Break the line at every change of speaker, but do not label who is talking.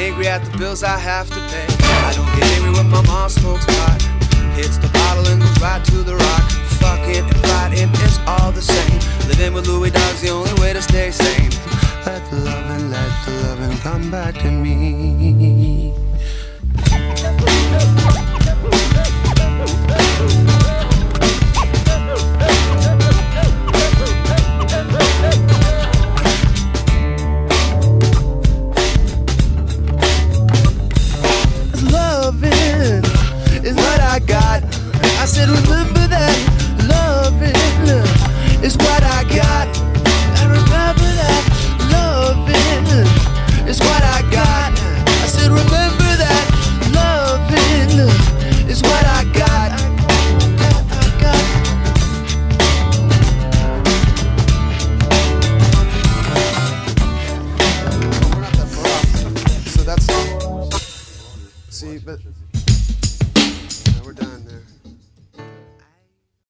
angry at the bills I have to pay. I don't get angry when my mom smokes pot, hits the bottle and goes right to the rock. Fucking and fighting is all the same. Living with Louis Dog's the only way to stay sane. Let the loving come back to me.